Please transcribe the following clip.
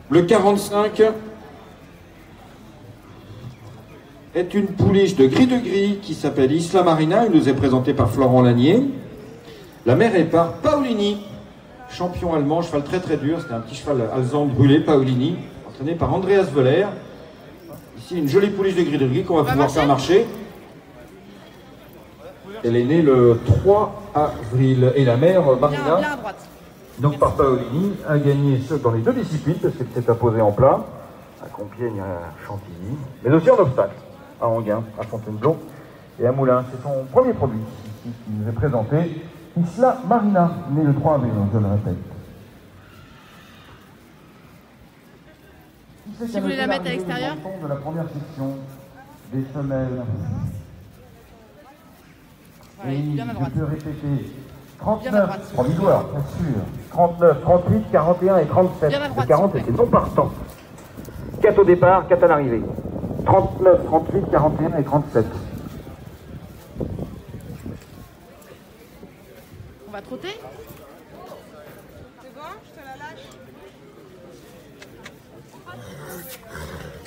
Le 45 est une pouliche de gris qui s'appelle Isla Marina. Il nous est présenté par Florent Lanier. La mère est par Paolini, champion allemand, cheval très très dur. C'était un petit cheval alezan brûlé, Paolini, entraîné par Andreas Wöller. Ici, une jolie pouliche de gris qu'on va pouvoir faire marcher. Elle est née le 3 avril. Et la mère, Marina, bien à droite. donc par Paolini, a gagné dans les deux disciplines, parce qu'elle s'est imposée en plat, à Compiègne, à Chantilly, mais aussi en obstacle, à Anguin, à Fontainebleau et à Moulins. C'est son premier produit ici qui nous est présenté. Isla Marina, née le 3 avril, je le répète. Si vous voulez la mettre à l'extérieur. De la première section des femelles. Voilà, bien à droite. Je peux répéter. 39, 3 victoires, bien sûr. 39, 38, 41 et 37. Le 40 était non partant. 4 au départ, 4 à l'arrivée. 39, 38, 41 et 37. On va trotter. C'est bon, je te la lâche.